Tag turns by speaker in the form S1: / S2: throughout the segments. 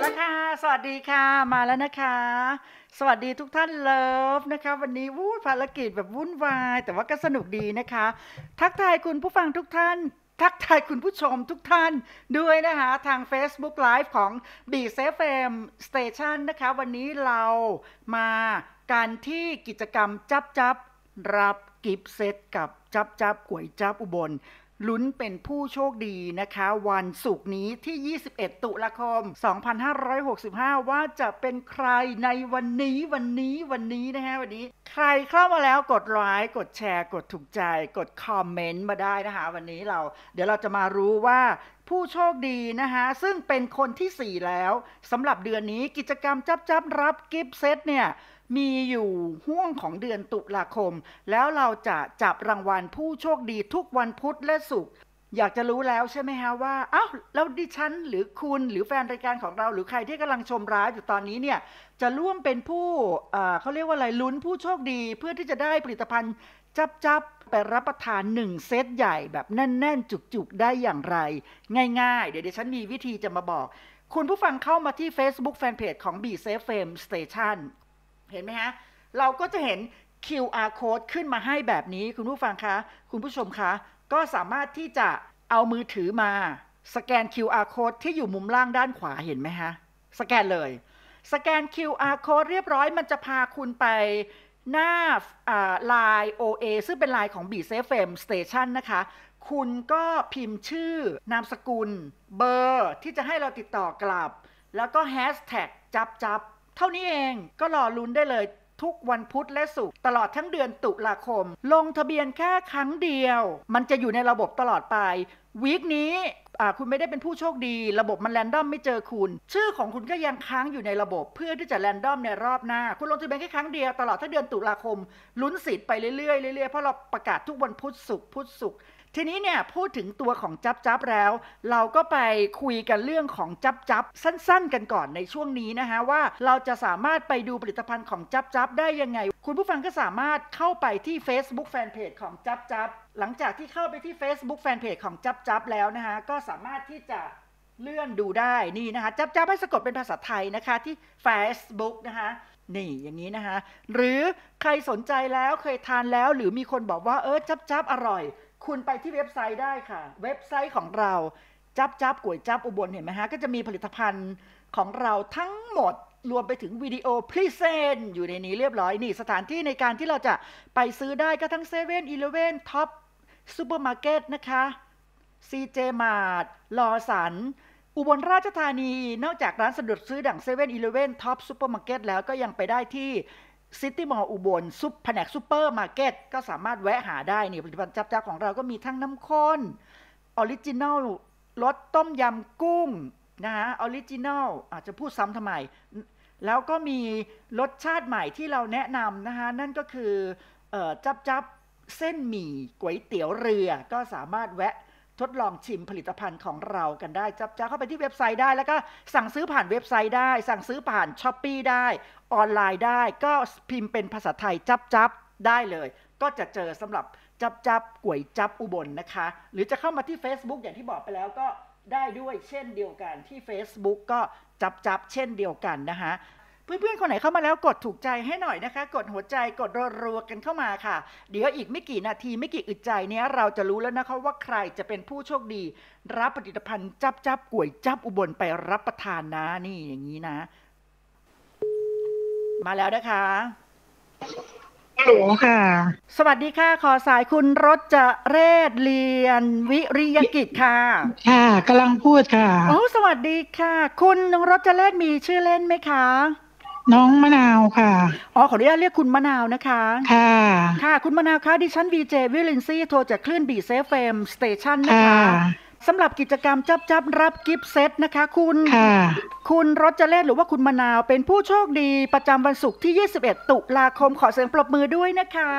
S1: ละค่ะสวัสดีค่ะมาแล้วนะคะสวัสดีทุกท่านเลิฟนะคะวันนี้ภารกิจแบบวุ่นวายแต่ว่าก็สนุกดีนะคะทักทายคุณผู้ฟังทุกท่านทักทายคุณผู้ชมทุกท่านด้วยนะคะทาง Facebook Live ของ b s FM Station นะคะวันนี้เรามากันที่กิจกรรมจับรับกิฟต์เซตกับจับก๋วยจับอุบลลุ้นเป็นผู้โชคดีนะคะวันศุกร์นี้ที่21ตุลาคม2565ว่าจะเป็นใครในวันนี้นะคะวันนี้ใครเข้ามาแล้วกดไลค์กดแชร์กดถูกใจกดคอมเมนต์มาได้นะคะวันนี้เดี๋ยวเราจะมารู้ว่าผู้โชคดีนะคะซึ่งเป็นคนที่4แล้วสำหรับเดือนนี้กิจกรรมจับรับกิฟต์เซตเนี่ยมีอยู่ห่วงของเดือนตุลาคมแล้วเราจะจับรางวัลผู้โชคดีทุกวันพุธและศุกร์อยากจะรู้แล้วใช่ไหมฮะว่าอ้าวแล้วดิฉันหรือคุณหรือแฟนรายการของเราหรือใครที่กำลังชมร้ายอยู่ตอนนี้เนี่ยจะร่วมเป็นผู้เขาเรียกว่าอะไรลุ้นผู้โชคดีเพื่อที่จะได้ผลิตภัณฑ์จับไปรับประทาน1เซตใหญ่แบบแน่นๆจุกๆได้อย่างไรง่ายๆเดี๋ยวฉันมีวิธีจะมาบอกคุณผู้ฟังเข้ามาที่ Facebook Fanpage ของ BSFM Stationเห็นไหมฮะเราก็จะเห็น QR code ขึ้นมาให้แบบนี้คุณผู้ฟังคะคุณผู้ชมคะก็สามารถที่จะเอามือถือมาสแกน QR code ที่อยู่มุมล่างด้านขวาเห็นไหมฮะสแกนเลยสแกน QR code เรียบร้อยมันจะพาคุณไปหน้าLine OA ซึ่งเป็น Line ของ BSFM Station นะคะคุณก็พิมพ์ชื่อนามสกุลเบอร์ที่จะให้เราติดต่อกลับแล้วก็แฮชแท็กจับเท่านี้เองก็รอลุ้นได้เลยทุกวันพุธและศุกร์ตลอดทั้งเดือนตุลาคมลงทะเบียนแค่ครั้งเดียวมันจะอยู่ในระบบตลอดไปวีคนี้คุณไม่ได้เป็นผู้โชคดีระบบมันแรนดอมไม่เจอคุณชื่อของคุณก็ยังค้างอยู่ในระบบเพื่อที่จะแรนดอมในรอบหน้าคุณลงทะเบียนแค่ครั้งเดียวตลอดทั้งเดือนตุลาคมลุ้นสิทธิ์ไปเรื่อยๆเพราะเราประกาศทุกวันพุธศุกร์ทีนี้เนี่ยพูดถึงตัวของจับแล้วเราก็ไปคุยกันเรื่องของจับสั้นๆกันก่อนในช่วงนี้นะคะว่าเราจะสามารถไปดูผลิตภัณฑ์ของจับได้ยังไงคุณผู้ฟังก็สามารถเข้าไปที่ Facebook Fanpage ของจับหลังจากที่เข้าไปที่ Facebook Fanpage ของจับแล้วนะคะก็สามารถที่จะเลื่อนดูได้นี่นะคะจับให้สะกดเป็นภาษาไทยนะคะที่ Facebook นะคะนี่อย่างนี้นะคะหรือใครสนใจแล้วเคยทานแล้วหรือมีคนบอกว่าจับอร่อยคุณไปที่เว็บไซต์ได้ค่ะเว็บไซต์ของเราจับก๋วยจับอุบลเห็นไหมฮะก็จะมีผลิตภัณฑ์ของเราทั้งหมดรวมไปถึงวิดีโอพรีเซนต์อยู่ในนี้เรียบร้อยนี่สถานที่ในการที่เราจะไปซื้อได้ก็ทั้ง7-Elevenท็อปซูเปอร์มาร์เก็ตนะคะ CJ Mart ลอสันอุบลราชธานีนอกจากร้านสะดวกซื้อดั่ง7-Elevenท็อปซูเปอร์มาร์เก็ตแล้วก็ยังไปได้ที่ซิตี้มอลล์อุบลแผนกซูเปอร์มาร์เก็ตก็สามารถแวะหาได้นี่ผลิตภัณฑ์จับของเราก็มีทั้งน้ำข้นออริจินัลรสต้มยำกุ้งนะฮะออริจินัลอาจจะพูดซ้ำทำไมแล้วก็มีรสชาติใหม่ที่เราแนะนำนะคะนั่นก็คือจับเส้นหมี่ก๋วยเตี๋ยวเรือก็สามารถแวะทดลองชิมผลิตภัณฑ์ของเรากันได้จับเข้าไปที่เว็บไซต์ได้แล้วก็สั่งซื้อผ่านเว็บไซต์ได้สั่งซื้อผ่าน Shopee ได้ออนไลน์ได้ก็พิมพ์เป็นภาษาไทยจับได้เลยก็จะเจอสำหรับจับก๋วยจับอุบลนะคะหรือจะเข้ามาที่ Facebook อย่างที่บอกไปแล้วก็ได้ด้วยเช่นเดียวกันที่ Facebook ก็จับเช่นเดียวกันนะคะเพื่อนๆคนไหนเข้ามาแล้วกดถูกใจให้หน่อยนะคะกดหัวใจกดรัวๆกันเข้ามาค่ะเดี๋ยวอีกไม่กี่นาทีไม่กี่อึดใจเนี้ยเราจะรู้แล้วนะคะว่าใครจะเป็นผู้โชคดีรับผลิตภัณฑ์จับก๋วยจับอุบลไปรับประทานนะนี่อย่างนี้นะมาแล้วนะคะ
S2: ฮัลโหลค่ะ
S1: สวัสดีค่ะขอสายคุณรจเรศเรียนวิริยกิจค่ะ
S2: ค่ะกำลังพูดค่ะ
S1: สวัสดีค่ะคุณรจเรศมีชื่อเล่นไหมคะ
S2: น้องมะนาวค่ะ
S1: ขออนุญาตเรียกคุณมะนาวนะคะค่ะคุณมะนาวคะดิฉัน VJ วิลินซี่โทรจากคลื่น BSFM Station นะคะสำหรับกิจกรรมจับรับกิฟต์เซตนะคะคุณรจเรศหรือว่าคุณมะนาวเป็นผู้โชคดีประจำวันศุกร์ที่21ตุลาคมขอเสียงปรบมือด้วยนะคะ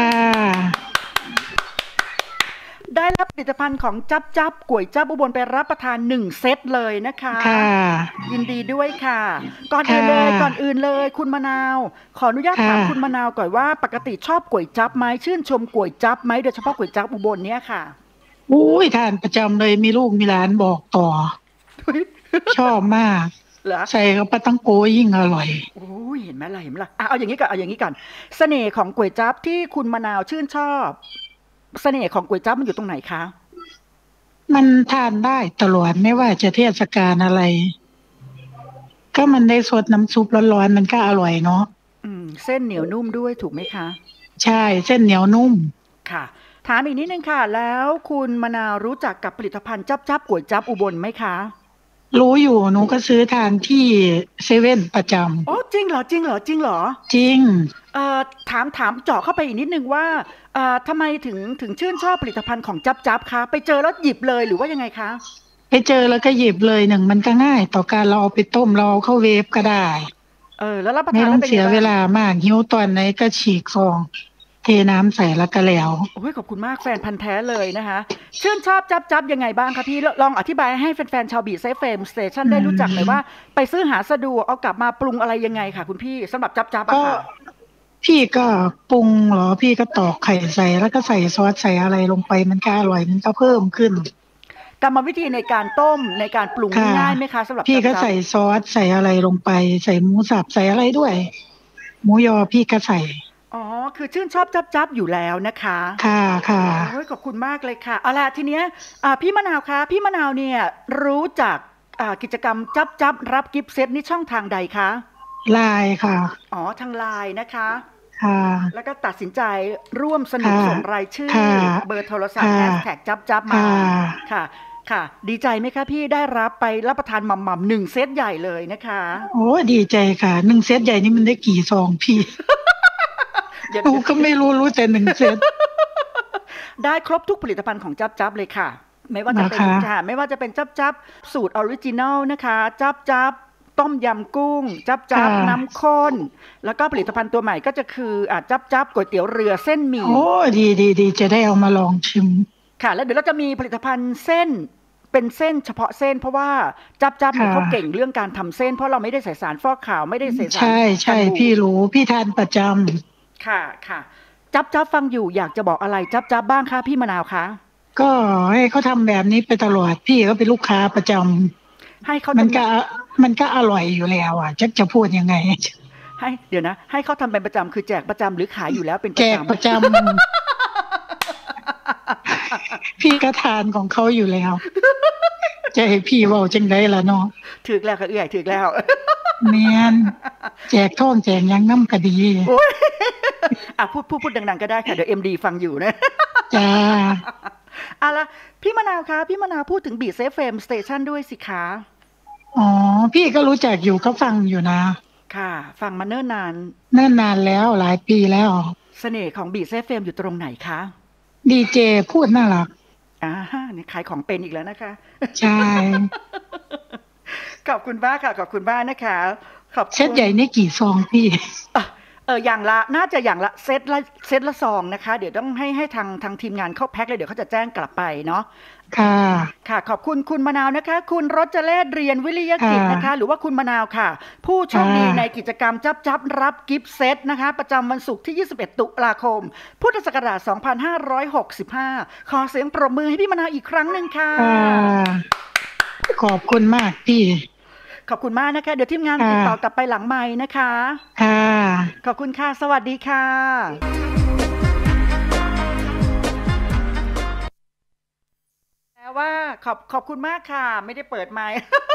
S1: ได้รับผลิตภัณฑ์ของจับก๋วยจับอุบลไปรับประทาน1เซตเลยนะคะยินดีด้วยค่ะก่อนอื่นเลยคุณมะนาวขออนุญาตถามคุณมะนาวก่อนว่าปกติชอบก๋วยจับไหมชื่นชมก๋วยจับไหมโดยเฉพาะก๋วยจับอุบลเนี่ยค่ะ
S2: อุ้ยทานประจำเลยมีลูกมีหลานบอกต่อชอบมาก
S1: เหรอ
S2: ใส่กับปลาต้องโกยิ่งอร่อย
S1: โอ้ยเห็นไหมล่ะเห็นไหมล่ะเอาอย่างนี้ก่อนเอาอย่างนี้ก่อนเสน่ห์ของก๋วยจั๊บที่คุณมะนาวชื่นชอบเสน่ห์ของก๋วยจั๊บมันอยู่ตรงไหนคะ
S2: มันทานได้ตลอดไม่ว่าจะเทศกาลอะไรก็มันได้สดน้ำซุปร้อนๆมันก็อร่อยเนาะ
S1: เส้นเหนียวนุ่มด้วยถูกไหมคะ
S2: ใช่เส้นเหนียวนุ่ม
S1: ค่ะถามอีกนิดนึงค่ะแล้วคุณมะนาวรู้จักกับผลิตภัณฑ์จั๊บจั๊บก๋วยจั๊บอุบลไหมคะ
S2: รู้อยู่หนูก็ซื้อทานที่เซเว่นประจ
S1: อ๋อจริงเหรอจริงเหรอจริงเหรอ
S2: ำจริง
S1: ถามเจาะเข้าไปอีกนิดนึงว่าทำไมถึงชื่นชอบผลิตภัณฑ์ของจั๊บจั๊บคะไปเจอแล้วหยิบเลยหรือว่ายังไงคะ
S2: ไปเจอแล้วก็หยิบเลยหนึ่งมันก็ง่ายต่อการเราเอาไปต้มเราเอาเข้าเวฟก็ได้
S1: แล้วรับประ
S2: ไม่
S1: ทาน
S2: ต้องเสียเว
S1: แล้วเป็นไงบ้าง
S2: ลามากหิวตอนไหนก็ฉีกซองเทน้ำใส่แล้วก็แล้ว
S1: โอ้ยขอบคุณมากแฟนพันธ์แท้เลยนะคะชื่นชอบจั๊บจั๊บยังไงบ้างคะพี่ลองอธิบายให้แฟนๆชาวบีเซฟเฟมสเตชัน
S2: อื
S1: ได้รู้จักหน่อยว่า
S2: ม
S1: ไปซื้อหาสะดวกเอากลับมาปรุงอะไรยังไงค่ะคุณพี่สำหรับจั๊บจั๊บอะ
S2: ก็
S1: ค่ะ
S2: พี่ก็ปรุงเหรอพี่ก็ตอกไข่ใส่แล้วก็ใส่ซอสใส่อะไรลงไปมันก็อร่อยมันก็เพิ่มขึ้น
S1: กรรมวิธีในการต้มในการปรุง
S2: ค่ะ
S1: นี่ง่ายไหมคะสำหรับ
S2: พี่
S1: จั๊บจั๊บ
S2: ก็ใส่ซอสใส่อะไรลงไปใส่หมูสับใส่อะไรด้วยหมูยอพี่ก็ใส่
S1: อ๋อคือชื่นชอบจั๊บจั๊บอยู่แล้วนะคะ
S2: ค่ะค่ะ
S1: โอ้ยขอบคุณมากเลยค่ะเอาล่ะทีเนี้ยพี่มะนาวคะพี่มะนาวเนี่ยรู้จักกิจกรรมจั๊บจั๊บรับกิฟต์เซตนี่ช่องทางใดคะ
S2: ลายค่ะ
S1: อ๋อทางไลน์นะคะ
S2: ค่ะ
S1: แล้วก็ตัดสินใจร่วมสนุก
S2: ค่ะ
S1: ส่งรายชื่อ
S2: ค่ะ
S1: เบอร์โทรศัพท์
S2: ค่ะ
S1: แฮชแท็กจั๊บจั๊บ
S2: ค่
S1: มา
S2: ะ
S1: ค่ะค่ะดีใจไหมคะพี่ได้รับไปรับประทานหม่ำๆหนึ่งเซตใหญ่เลยนะคะ
S2: โอ้ดีใจค่ะ1 เซตใหญ่นี่มันได้กี่ซองพี่
S1: เดี๋ยว
S2: หนูก็ไม่รู้แต่1 เซต
S1: ได้ครบทุกผลิตภัณฑ์ของจับจับเลยค่ะไม่ว่าจะเป็น
S2: นะคะ
S1: ค่ะไม่ว่าจะเป็นจับจับสูตรออริจินัลนะคะจับจับต้มยำกุ้งจับจั
S2: ค่ะ
S1: บน้ำข้นแล้วก็ผลิตภัณฑ์ตัวใหม่ก็จะคือจับจับก๋วยเตี๋ยวเรือเส้นหมี่
S2: โอ้ดีจะได้เอามาลองชิม
S1: ค่ะแล้วเดี๋ยวเราจะมีผลิตภัณฑ์เส้นเป็นเส้นเฉพาะเส้นเพราะว่าจับจับเนี่ย
S2: ค่ะ
S1: เขาเก่งเรื่องการทำเส้นเพราะเราไม่ได้ใส่สารฟอกขาวไม่ได้ใส่สาร
S2: ใช่ใช่
S1: กันบูด
S2: พี่รู้พี่ทานประจ
S1: ค่ะค่ะจับจับฟังอยู่อยากจะบอกอะไรจับจับบ้างคะพี่มะนาวคะ
S2: ำก็ให้เขาทำแบบนี้ไปตลอดพี่ก็เป็นลูกค้าประจ
S1: ให้เขา
S2: ำมันก็
S1: ทำ
S2: อร่อยอยู่แล้วอ่ะจะพูดยังไง
S1: ให้เดี๋ยวนะให้เขาทำเป็นประจำคือแจกประจำหรือขายอยู่แล้วเป็นป
S2: แจ
S1: ระจ
S2: กประจำพี่ก็ทานของเขาอยู่แล้วจะให้พี่เว้าจังไดล่ะเนาะ
S1: ๆถึกแล้วค่ะเอื้อยถึกแล้ว
S2: แม่นแจกทองแจกหยังนำก็ดี
S1: โอ้ยพูดดังๆก็ได้ค่ะเดี๋ยวเอ็มดีฟังอยู่นะ
S2: จ้า
S1: ละพี่มะนาวคะพี่มะนาวพูดถึงบีเซฟเฟมสเตชันด้วยสิคะ
S2: อ๋อพี่ก็รู้จักอยู่ก็ฟังอยู่นะ
S1: ค่ะฟังมาเนิ่นนาน
S2: เนิ่นนานแล้วหลายปีแล้ว
S1: เสน่ห์ของบีเซฟเฟมอยู่ตรงไหนคะ
S2: ดีเจพูดน่ารัก
S1: นี่ขายของเป็นอีกแล้วนะคะ
S2: ใช่
S1: ขอบคุณมากค่ะขอบคุณมากนะคะขอบ
S2: เซ
S1: คุณ
S2: ตใหญ่นี่กี่ซองพี่
S1: อ่ะอย่างละน่าจะอย่างละเซตละซองนะคะเดี๋ยวต้องให้ทางทีมงานเข้าแพ็คเลยเดี๋ยวเขาจะแจ้งกลับไปเนาะ
S2: ค่ะ
S1: ค่ะขอบคุณคุณมะนาวนะคะคุณรจเรศเรียนวิริยกิ
S2: ค่ะ
S1: จนะคะหรือว่าคุณมะนาวค่ะผู้โชค
S2: ค่ะ
S1: ดีในกิจกรรมจับจับรับกิฟต์เซตนะคะประจำวันศุกร์ที่21ตุลาคมพุทธศักราช2565ขอเสียงปรบมือให้พี่มะนาวอีกครั้งหนึ่งค่ะ
S2: ขอบคุณมากพี่
S1: ขอบคุณมากนะคะเดี๋ยวทีมงานติด
S2: ค่ะ
S1: ต่อกลับไปหลังไมค์นะคะ
S2: ค่ะ
S1: ขอบคุณค่ะสวัสดีค่ะแปลว่าขอบคุณมากค่ะไม่ได้เปิดไมค์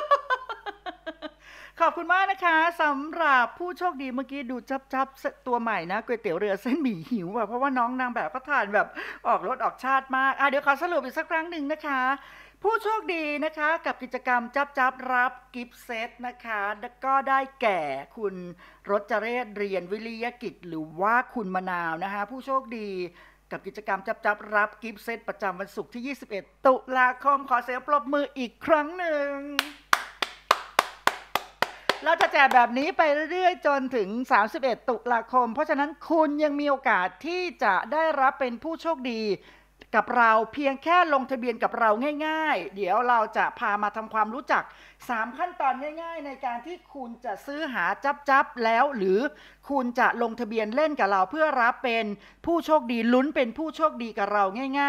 S1: ขอบคุณมากนะคะสำหรับผู้โชคดีเมื่อกี้ดูจับตัวใหม่นะก๋วยเตี๋ยวเรือเส้นหมี่หิวอ่ะเพราะว่าน้องนางแบบก็ทานแบบออกรสออกชาติมากเดี๋ยวขอสรุปอีกสักครั้งหนึ่งนะคะผู้โชคดีนะคะกับกิจกรรมจับรับกิฟต์เซตนะคะแล้วก็ได้แก่คุณรจเรศเรียนวิริยกิจหรือว่าคุณมะนาวนะคะผู้โชคดีกับกิจกรรมจับรับกิฟต์เซตประจำวันศุกร์ที่21ตุลาคมขอเสียงปรบมืออีกครั้งหนึ่ง เราจะแจกแบบนี้ไปเรื่อยๆจนถึง31ตุลาคมเพราะฉะนั้นคุณยังมีโอกาสที่จะได้รับเป็นผู้โชคดีกับเราเพียงแค่ลงทะเบียนกับเราง่ายๆเดี๋ยวเราจะพามาทำความรู้จัก3ขั้นตอนง่ายๆในการที่คุณจะซื้อหาจับแล้วหรือคุณจะลงทะเบียนเล่นกับเราเพื่อรับเป็นผู้โชคดีลุ้นเป็นผู้โชคดีกับเราง่ายๆ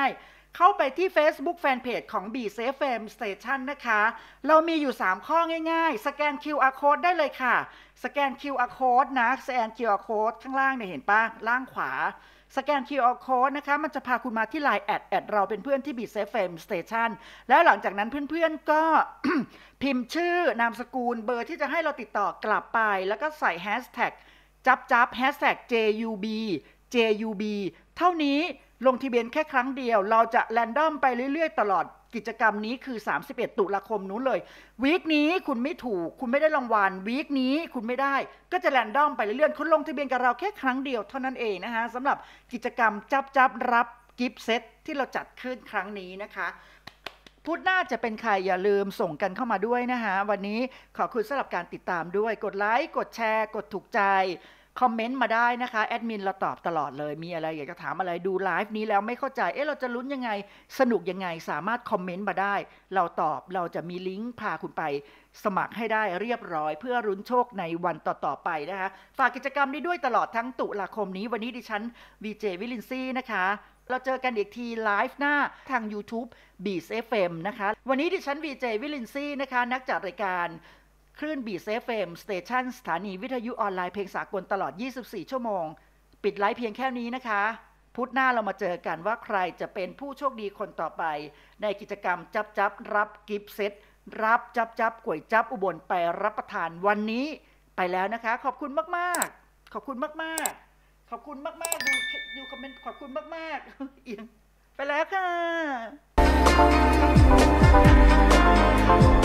S1: เข้าไปที่ Facebook Fanpage ของ b s f m Station นะคะเรามีอยู่3ข้อง่ายๆสแกน QR Code ได้เลยค่ะสแกน QR Code นะสแกน QR Code ข้างล่างเนี่ยเห็นป่ะล่างขวาสแกน QR Code นะคะมันจะพาคุณมาที่ Line แอดเราเป็นเพื่อนที่ b s f m Station แล้วหลังจากนั้นเพื่อนๆก็ พิมพ์ชื่อนามสกุลเบอร์ที่จะให้เราติดต่อกลับไปแล้วก็ใส่แฮชแท็กจับแฮชแท็ก JUB เท่านี้ลงทะเบียนแค่ครั้งเดียวเราจะแรนดอมไปเรื่อยๆตลอดกิจกรรมนี้คือ31ตุลาคมนู้นเลยวีคนี้คุณไม่ถูกคุณไม่ได้รางวัลวีคนี้คุณไม่ได้ก็จะแรนดอมไปเรื่อยๆคุณลงทะเบียนกับเราแค่ครั้งเดียวเท่านั้นเองนะคะสำหรับกิจกรรมจับรับกิฟต์เซตที่เราจัดขึ้นครั้งนี้นะคะพุธหน้าจะเป็นใครอย่าลืมส่งกันเข้ามาด้วยนะคะวันนี้ขอบคุณสำหรับการติดตามด้วยกดไลค์กดแชร์กดถูกใจคอมเมนต์มาได้นะคะแอดมินเราตอบตลอดเลยมีอะไรอยากจะถามอะไรดูไลฟ์นี้แล้วไม่เข้าใจเราจะลุ้นยังไงสนุกยังไงสามารถคอมเมนต์มาได้เราตอบเราจะมีลิงก์พาคุณไปสมัครให้ได้เรียบร้อยเพื่อลุ้นโชคในวันต่อๆไปนะคะฝากกิจกรรมนี้ด้วยตลอดทั้งตุลาคมนี้วันนี้ดิฉัน VJ วิลินซี่นะคะเราเจอกันอีกทีไลฟ์หน้าทาง YouTube Beats FM นะคะวันนี้ดิฉัน VJ วิลินซี่นะคะนักจัดรายการคลื่น Beats FM Station สถานีวิทยุออนไลน์เพลงสากลตลอด24ชั่วโมงปิดไลฟ์เพียงแค่นี้นะคะพุธหน้าเรามาเจอกันว่าใครจะเป็นผู้โชคดีคนต่อไปในกิจกรรมจับรับกิฟต์เซตรับจับก๋วยจับอุบลไปรับประทานวันนี้ไปแล้วนะคะขอบคุณมากๆขอบคุณมากๆขอบคุณมากๆดูคอมเมนต์ขอบคุณมากๆเอียงไปแล้วค่ะ